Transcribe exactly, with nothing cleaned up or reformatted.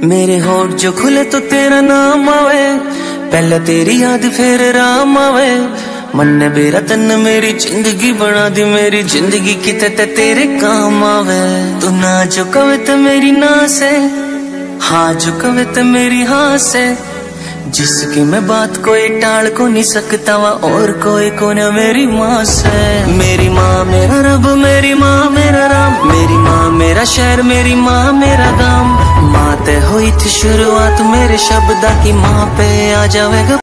मेरे होठ जो खुले तो तेरा नाम आवे, पहले तेरी याद फिर राम आवे। मन ने मेरा तन मेरी जिंदगी बना दी, मेरी जिंदगी किते ते तेरे काम आवे। तू ना जो कवे तो मेरी ना से, हाँ जो कवे तो मेरी हाँ से। जिसकी मैं बात कोई टाल को नहीं सकता वा, और कोई को न मेरी माँ से। मेरी माँ मेरा रब, मेरी माँ मेरा राम, मेरी माँ मेरा शहर, मेरी माँ मेरा गांव। माँ ते हुई थी शुरुआत मेरे शब्दा की, माँ पे आ जावेगा